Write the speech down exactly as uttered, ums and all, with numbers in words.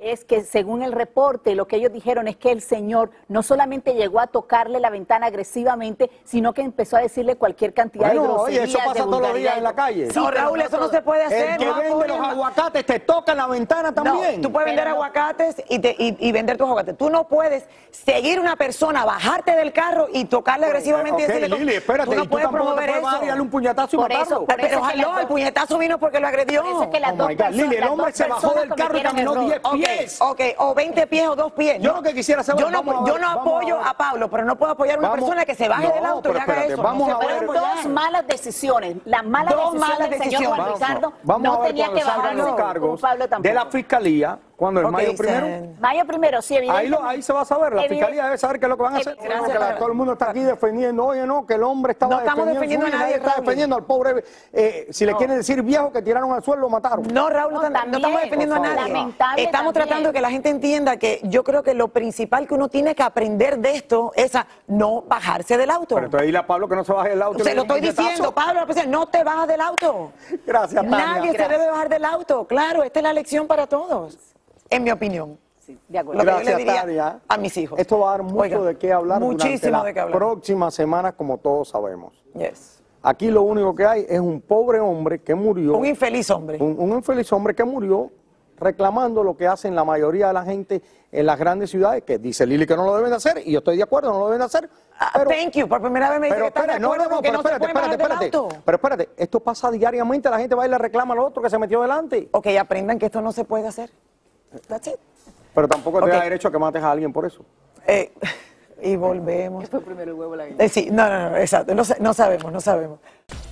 Es que según el reporte, lo que ellos dijeron es que el señor no solamente llegó a tocarle la ventana agresivamente, sino que empezó a decirle cualquier cantidad bueno, de groserías. Oye, eso pasa todos los días en la calle. Sí, no, Raúl, no eso no se puede hacer. El que no, vende los aguacates te toca en la ventana también. No, tú puedes vender no. aguacates y, te, y, y vender tus aguacates. Tú no puedes seguir a una persona, bajarte del carro y tocarle agresivamente Ok, y decirle... Lili, espérate, tú no y tú puedes tampoco promover puedes bajar y eso. darle un puñetazo y Por eso, matarlo. por Pero eso es que jaló, las el dos- puñetazo vino porque lo agredió. Por eso es que las Oh dos my God, personas- Lili, el las hombre dos se bajó personas del carro y cometieron caminó error. diez Ok, pies. ok, o veinte pies o dos pies. Yo lo que quisiera saber, yo no, vamos a ver, yo no vamos a apoyo ver. a Pablo, pero no puedo apoyar a una Vamos- persona que se baje no, del auto y pero haga espérate, eso. vamos no a se ver. puede Dos apoyar. malas decisiones. La mala Dos decisión malas del señor decisiones. Juan Ricardo Vamos a no ver tenía cuando que salgan bajarse los como cargos Pablo tampoco. de la fiscalía, cuando es Ok, mayo primero. Sen. Mayo primero, sí, Ahí, evidentemente. lo, ahí se va a saber, la Evidente- fiscalía debe saber qué es lo que van a hacer. Gracias, Porque la- Raúl. todo el mundo está aquí defendiendo, oye, no, que el hombre estaba No estamos defendiendo, defendiendo su a vida, nadie, está Raúl. defendiendo al pobre, eh, si le No. quieren decir viejo que tiraron al suelo, lo mataron. No, Raúl, no, No, tam- no también, estamos defendiendo a por nadie. favor. Lamentable Estamos también. tratando de que la gente entienda que yo creo que lo principal que uno tiene que aprender de esto es a no bajarse del auto. Pero entonces dile a Pablo que no se baje del auto. y Se le lo dé un estoy puñetazo. diciendo, Pablo, la policía, no te bajas del auto. Gracias, Tania. Nadie se Gracias. debe bajar del auto. Claro, esta es la lección para todos, en mi opinión. Sí, de acuerdo. Lo que yo le Gracias, diría Tania. a mis hijos. Esto va a dar mucho Oiga, de qué hablar muchísimo durante de qué las hablar. próximas semanas, como todos sabemos. Yes. Aquí lo único que hay es un pobre hombre que murió, Un infeliz hombre. un, un infeliz hombre que murió reclamando lo que hacen la mayoría de la gente en las grandes ciudades, que dice Lili que no lo deben de hacer, y yo estoy de acuerdo, no lo deben de hacer. Ah, Pero, thank you. Por primera vez me dice pero que estás de espérate, no, acuerdo no, no, con que pero no se espérate, pueden bajar espérate, del espérate. auto. Pero espérate, esto pasa diariamente, la gente va y le reclama al otro que se metió delante. Ok, aprendan que esto no se puede hacer. That's it. Pero tampoco te Ok. da derecho a que mates a alguien por eso. Eh, y volvemos. Fue primero el huevo la gallina. Eh, sí, no, no, no, exacto. No, sa- no sabemos, no sabemos.